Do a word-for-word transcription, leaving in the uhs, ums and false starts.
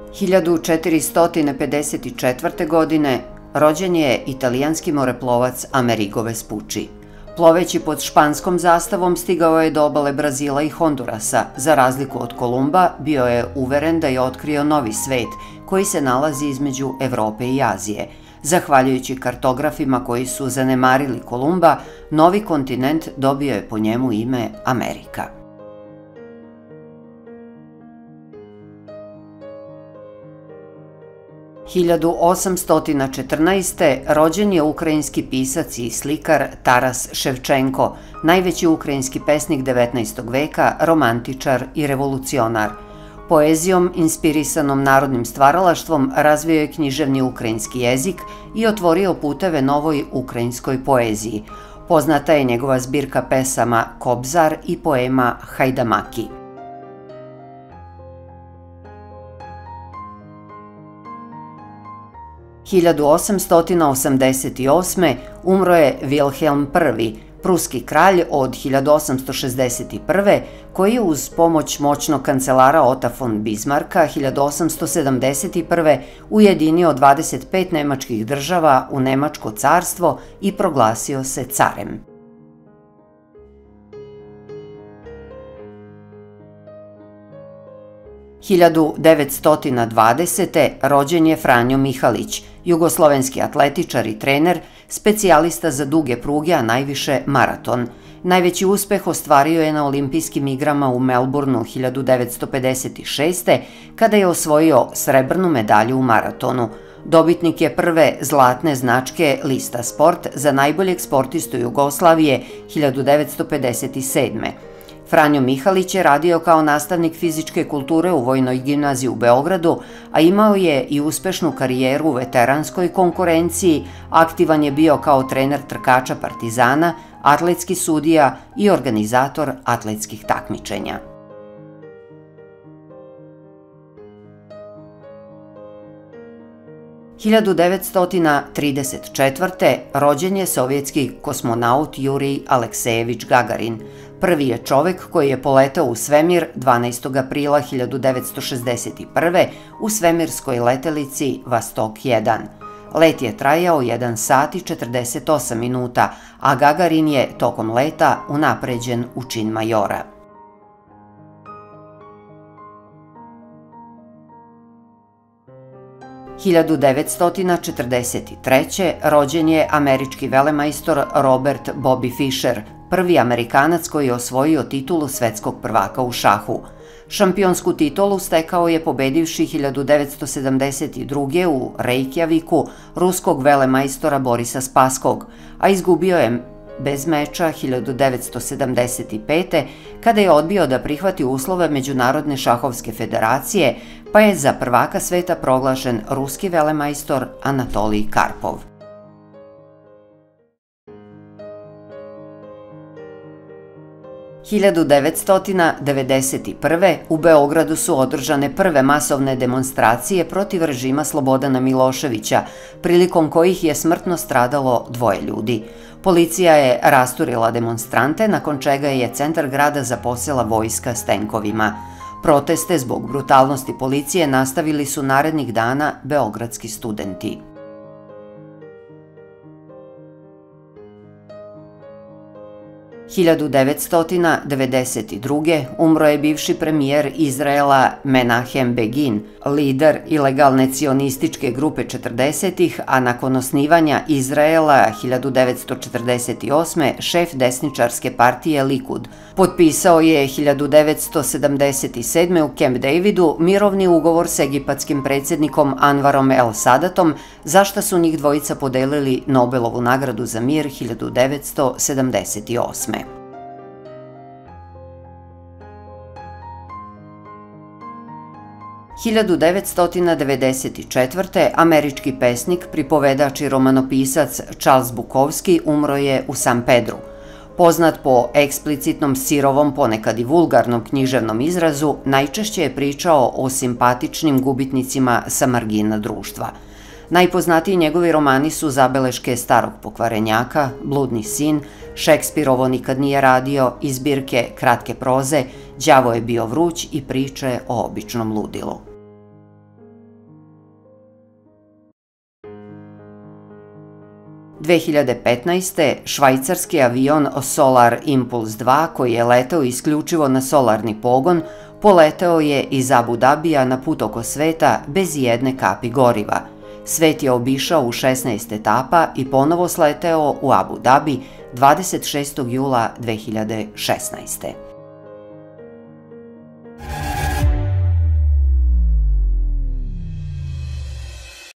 hiljadu četiristo pedeset četvrte. godine rođen je italijanski moreplovac Amerigo Vespucci. Ploveći pod španskom zastavom stigao je do obale Brazila i Hondurasa. Za razliku od Kolumba, bio je uveren da je otkrio novi svet koji se nalazi između Evrope i Azije. Zahvaljujući kartografima koji su zanemarili Kolumba, novi kontinent dobio je po njemu ime Amerika. hiljadu osamsto četrnaeste. rođen je ukrajinski pisac i slikar Taras Ševčenko, najveći ukrajinski pesnik devetnaestog veka, romantičar i revolucionar. Poezijom, inspirisanom narodnim stvaralaštvom, razvio je književni ukrajinski jezik i otvorio puteve novoj ukrajinskoj poeziji. Poznata je njegova zbirka pesama Kobzar i poema Hajdamaki. hiljadu osamsto osamdeset osme. umro je Vilhelm I, pruski kralj od hiljadu osamsto šezdeset prve. koji je uz pomoć moćnog kancelara Ota von Bismarcka hiljadu osamsto sedamdeset prve. ujedinio dvadeset pet nemačkih država u Nemačko carstvo i proglasio se carem. hiljadu devetsto dvadesete. rođen je Franjo Mihalić, jugoslovenski atletičar i trener, specijalista za duge pruge, a najviše maraton. Najveći uspeh ostvario je na olimpijskim igrama u Melbourneu hiljadu devetsto pedeset šeste. kada je osvojio srebrnu medalju u maratonu. Dobitnik je prve zlatne značke Lista Sport za najboljeg sportistu Jugoslavije hiljadu devetsto pedeset sedme. Franjo Mihalić je radio kao nastavnik fizičke kulture u Vojnoj gimnaziji u Beogradu, a imao je i uspešnu karijeru u veteranskoj konkurenciji, aktivan je bio kao trener trkača Partizana, atletski sudija i organizator atletskih takmičenja. hiljadu devetsto trideset četvrte. rođen je sovjetski kosmonaut Jurij Aleksejević Gagarin. Prvi je čovek koji je poletao u svemir dvanaestog aprila hiljadu devetsto šezdeset prve. u svemirskoj letelici Vostok jedan. Let je trajao jedan sat i četrdeset osam minuta, a Gagarin je tokom leta unapređen u čin majora. hiljadu devetsto četrdeset treće. rođen je američki velemajstor Robert Bobby Fischer, prvi Amerikanac koji je osvojio titulu svetskog prvaka u šahu. Šampionsku titulu stekao je pobedivši hiljadu devetsto sedamdeset druge. u Reykjaviku ruskog velemajstora Borisa Spaskog, a izgubio je bez meča hiljadu devetsto sedamdeset pete. kada je odbio da prihvati uslove Međunarodne šahovske federacije, pa je za prvaka sveta proglašen ruski velemajstor Anatolij Karpov. hiljadu devetsto devedeset prve. u Beogradu su održane prve masovne demonstracije protiv režima Slobodana Miloševića, prilikom kojih je smrtno stradalo dvoje ljudi. Policija je rasturila demonstrante, nakon čega je centar grada zaposela vojska s tenkovima. Proteste zbog brutalnosti policije nastavili su narednih dana beogradski studenti. hiljadu devetsto devedeset druge. umro je bivši premijer Izraela Menahem Begin, lider ilegalne cionističke grupe četrdesetih, a nakon osnivanja Izraela hiljadu devetsto četrdeset osme. šef desničarske partije Likud. Potpisao je hiljadu devetsto sedamdeset sedme. u Camp Davidu mirovni ugovor s egipatskim predsjednikom Anvarom El Sadatom, za šta su njih dvojica podelili Nobelovu nagradu za mir hiljadu devetsto sedamdeset osme. hiljadu devetsto devedeset četvrte. američki pesnik, pripovedač i romanopisac Charles Bukowski umro je u San Pedru. Poznat po eksplicitnom sirovom, ponekad i vulgarnom književnom izrazu, najčešće je pričao o simpatičnim gubitnicima sa margina društva. Najpoznatiji njegovi romani su Zabeleške starog pokvarenjaka, Bludni sin, Šekspirovo nikad nije radio i zbirke kratke proze Đavo je bio vruć i priče o običnom ludilu. dve hiljade petnaeste. švajcarski avion Solar Impulse dva, koji je leteo isključivo na solarni pogon, poleteo je iz Abu Dabija na put oko sveta bez jedne kapi goriva. Svet je obišao u šesnaest etapa i ponovo sleteo u Abu Dabi dvadeset šestog jula dve hiljade šesnaeste.